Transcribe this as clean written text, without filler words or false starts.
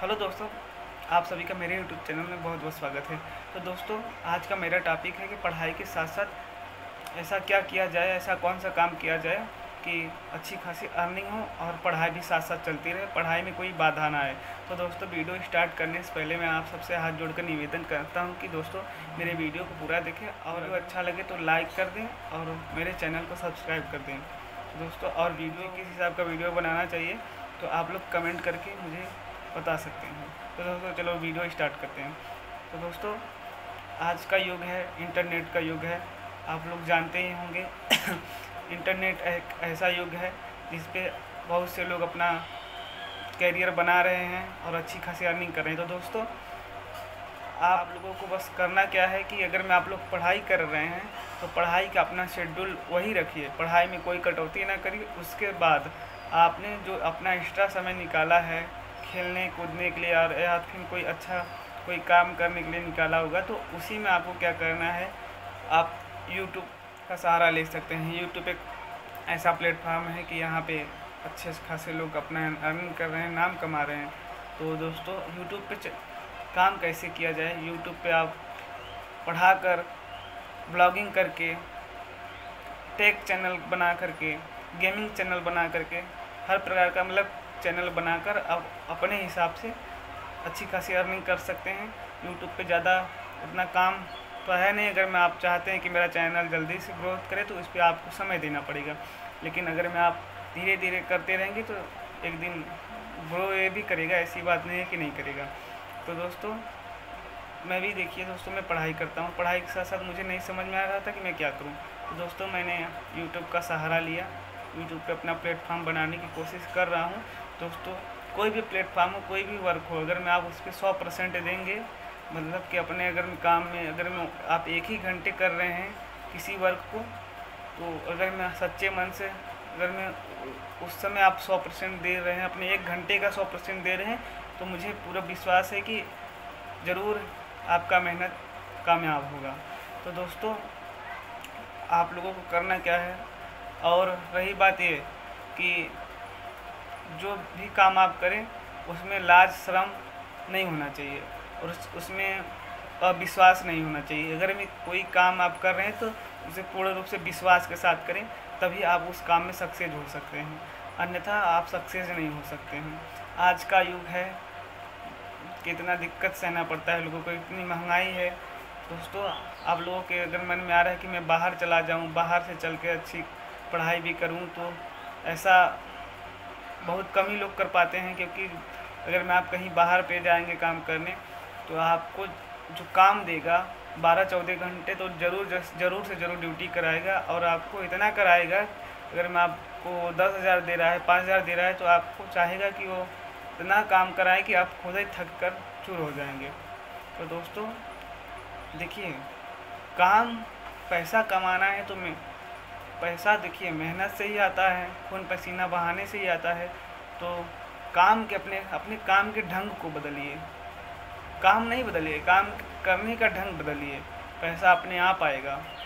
Hello दोस्तों, आप सभी का मेरे यूट्यूब चैनल में बहुत बहुत स्वागत है। तो दोस्तों, आज का मेरा टॉपिक है कि पढ़ाई के साथ साथ ऐसा क्या किया जाए, ऐसा कौन सा काम किया जाए कि अच्छी खासी अर्निंग हो और पढ़ाई भी साथ साथ चलती रहे, पढ़ाई में कोई बाधा ना आए। तो दोस्तों, वीडियो स्टार्ट करने से पहले मैं आप सबसे हाथ जोड़कर निवेदन करता हूँ कि दोस्तों मेरे वीडियो को पूरा देखें और अगर अच्छा लगे तो लाइक कर दें और मेरे चैनल को सब्सक्राइब कर दें। तो दोस्तों, और वीडियो किस हिसाब का वीडियो बनाना चाहिए तो आप लोग कमेंट करके मुझे बता सकते हैं। तो दोस्तों चलो वीडियो स्टार्ट करते हैं। तो दोस्तों, आज का युग है, इंटरनेट का युग है, आप लोग जानते ही होंगे। इंटरनेट एक ऐसा युग है जिस पे बहुत से लोग अपना कैरियर बना रहे हैं और अच्छी खासी अर्निंग कर रहे हैं। तो दोस्तों, आप लोगों को बस करना क्या है कि अगर मैं आप लोग पढ़ाई कर रहे हैं तो पढ़ाई का अपना शेड्यूल वही रखिए, पढ़ाई में कोई कटौती ना करिए। उसके बाद आपने जो अपना एक्स्ट्रा समय निकाला है खेलने कूदने के लिए और या फिर कोई काम करने के लिए निकाला होगा, तो उसी में आपको क्या करना है, आप यूट्यूब का सहारा ले सकते हैं। यूट्यूब एक ऐसा प्लेटफॉर्म है कि यहाँ पे अच्छे खासे लोग अपना अर्निंग कर रहे हैं, नाम कमा रहे हैं। तो दोस्तों, यूट्यूब पे काम कैसे किया जाए, यूट्यूब पे आप पढ़ाकर, ब्लॉगिंग करके, टेक चैनल बना करके, गेमिंग चैनल बना करके, हर प्रकार का मतलब चैनल बनाकर आप अपने हिसाब से अच्छी खासी अर्निंग कर सकते हैं। यूट्यूब पे ज़्यादा उतना काम तो है नहीं। अगर मैं आप चाहते हैं कि मेरा चैनल जल्दी से ग्रोथ करे तो इस पर आपको समय देना पड़ेगा, लेकिन अगर मैं आप धीरे धीरे करते रहेंगे तो एक दिन ग्रो ये भी करेगा, ऐसी बात नहीं है कि नहीं करेगा। तो दोस्तों, मैं भी देखिए दोस्तों, मैं पढ़ाई करता हूँ, पढ़ाई के साथ साथ मुझे नहीं समझ में आ रहा था कि मैं क्या करूँ। तो दोस्तों, मैंने यूट्यूब का सहारा लिया, यूट्यूब पे अपना प्लेटफॉर्म बनाने की कोशिश कर रहा हूँ। दोस्तों, कोई भी प्लेटफॉर्म हो, कोई भी वर्क हो, अगर मैं आप उस पर 100% देंगे, मतलब कि अपने अगर काम में अगर मैं आप एक ही घंटे कर रहे हैं किसी वर्क को, तो अगर मैं सच्चे मन से अगर मैं उस समय आप 100% दे रहे हैं, अपने एक घंटे का 100% दे रहे हैं, तो मुझे पूरा विश्वास है कि ज़रूर आपका मेहनत कामयाब होगा। तो दोस्तों, आप लोगों को करना क्या है, और रही बात ये कि जो भी काम आप करें उसमें लाज शर्म नहीं होना चाहिए और उसमें अविश्वास नहीं होना चाहिए। अगर मैं कोई काम आप कर रहे हैं तो उसे पूर्ण रूप से विश्वास के साथ करें, तभी आप उस काम में सक्सेस हो सकते हैं, अन्यथा आप सक्सेस नहीं हो सकते हैं। आज का युग है, कितना दिक्कत सहना पड़ता है लोगों को, इतनी महंगाई है। दोस्तों, आप लोगों के अगर मन में आ रहा है कि मैं बाहर चला जाऊं, बाहर से चल के अच्छी पढ़ाई भी करूं, तो ऐसा बहुत कम ही लोग कर पाते हैं, क्योंकि अगर मैं आप कहीं बाहर पे जाएंगे काम करने तो आपको जो काम देगा 12-14 घंटे तो ज़रूर से ज़रूर ड्यूटी कराएगा, और आपको इतना कराएगा, अगर मैं आपको 10,000 दे रहा है, 5,000 दे रहा है, तो आपको चाहेगा कि वो इतना काम कराए कि आप खुद ही थक कर चूर हो जाएंगे। तो दोस्तों देखिए, काम पैसा कमाना है तो मैं पैसा देखिए मेहनत से ही आता है, खून पसीना बहाने से ही आता है। तो काम के अपने काम के ढंग को बदलिए, काम नहीं बदलिए, काम करने का ढंग बदलिए, पैसा अपने आप आएगा।